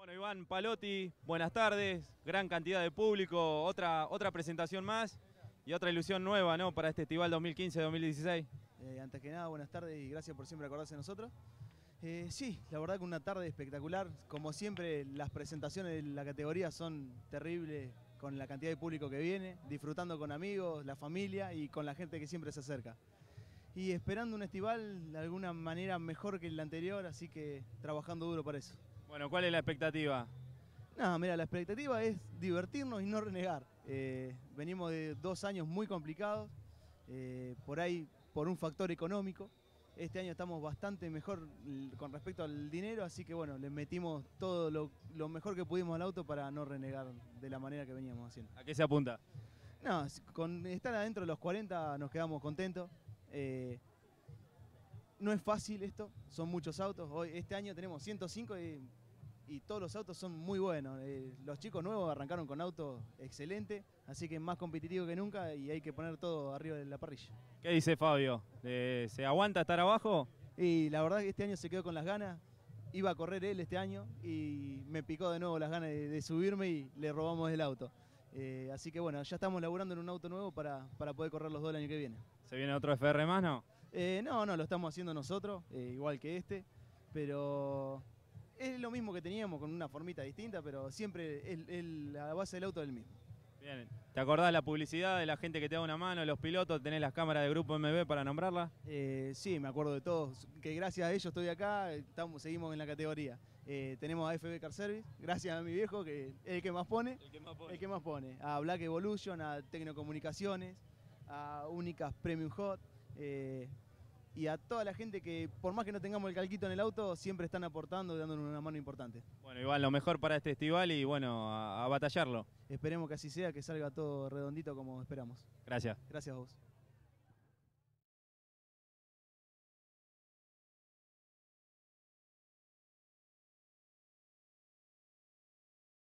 Bueno, Iván Palotti, buenas tardes, gran cantidad de público, otra presentación más y otra ilusión nueva, ¿no?, para este Estival 2015-2016. Antes que nada, buenas tardes y gracias por siempre acordarse de nosotros. Sí, la verdad que una tarde espectacular. Como siempre, las presentaciones de la categoría son terribles con la cantidad de público que viene, disfrutando con amigos, la familia y con la gente que siempre se acerca. Y esperando un estival de alguna manera mejor que el anterior, así que trabajando duro para eso. Bueno, ¿cuál es la expectativa? No, mira, la expectativa es divertirnos y no renegar. Venimos de 2 años muy complicados, por ahí por un factor económico. Este año estamos bastante mejor con respecto al dinero, así que bueno, le metimos todo lo mejor que pudimos al auto para no renegar de la manera que veníamos haciendo. ¿A qué se apunta? No, con estar adentro de los 40 nos quedamos contentos. No es fácil esto, son muchos autos. Este año tenemos 105 y todos los autos son muy buenos. Los chicos nuevos arrancaron con autos excelentes, así que más competitivo que nunca y hay que poner todo arriba de la parrilla. ¿Qué dice Fabio? ¿Se aguanta estar abajo? Y la verdad que este año se quedó con las ganas. Iba a correr él este año y me picó de nuevo las ganas de subirme y le robamos el auto. Así que bueno, ya estamos laburando en un auto nuevo para poder correr los dos el año que viene. ¿Se viene otro FR más, no? No, lo estamos haciendo nosotros, igual que este, pero es lo mismo que teníamos con una formita distinta, pero siempre la base del auto es el mismo. Bien. ¿Te acordás la publicidad de la gente que te da una mano, los pilotos? ¿Tenés las cámaras de Grupo MB para nombrarla? Sí, me acuerdo de todos, que gracias a ellos estoy acá, seguimos en la categoría. Tenemos a FB Car Service, gracias a mi viejo, que es el que más pone. El que más pone. A Black Evolution, a Tecnocomunicaciones, a Únicas Premium Hot, y a toda la gente que, por más que no tengamos el calquito en el auto, siempre están aportando y dándonos una mano importante. Bueno, Iván, lo mejor para este estival y bueno, a batallarlo. Esperemos que así sea, que salga todo redondito como esperamos. Gracias. Gracias a vos.